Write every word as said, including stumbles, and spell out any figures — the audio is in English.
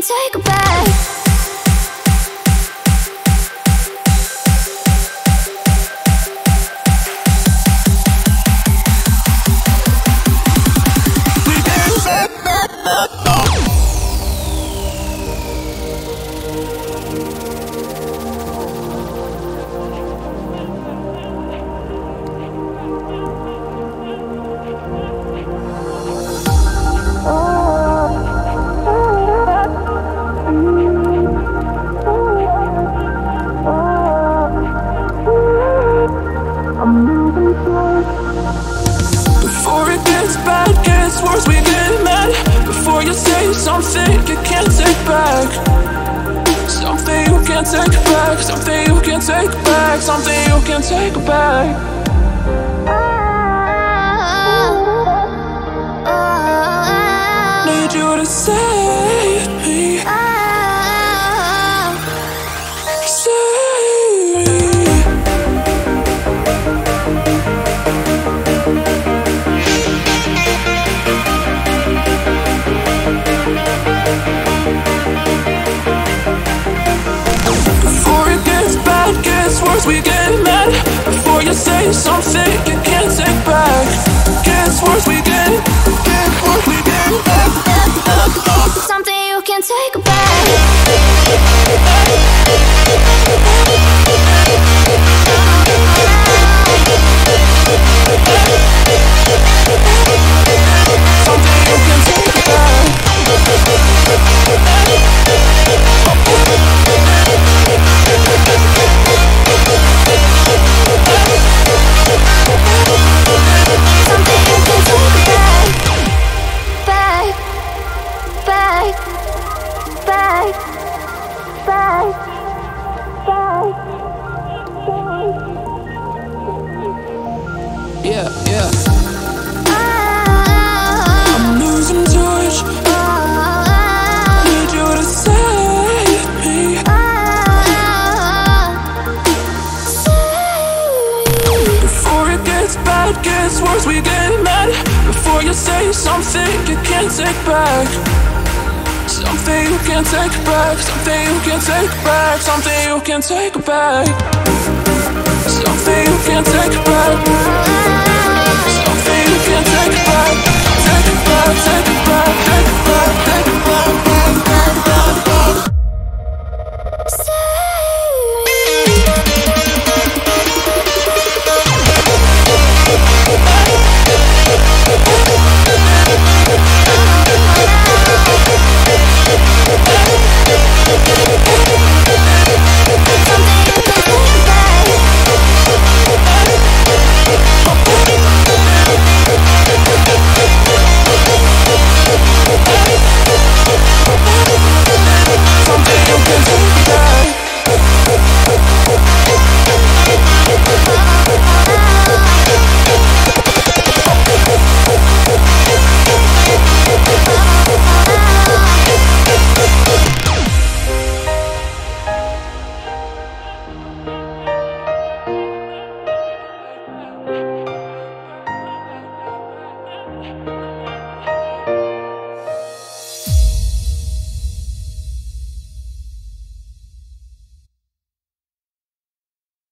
take it back. Before it gets bad, gets worse, we get mad. Before you say something you can't take back, something you can't take back, something you can't take back, something you can't take back. Need you to save me. Save me. Before it gets bad, gets worse, we get mad. Before you say something you can't take back, gets worse, we get, gets worse, we get Something you can't take back. something you can take back. Something you can take back. Back, back, back, back, back, back. Yeah, yeah. Ah, I'm losing touch. ah, Need you to save me. ah, save. Before it gets bad, gets worse, we get mad. Before you say something you can't take back, something you can't take back, something you can't take back, something you can't take back, something you can't take back, something you can't take back, take it back, take it back, take it back.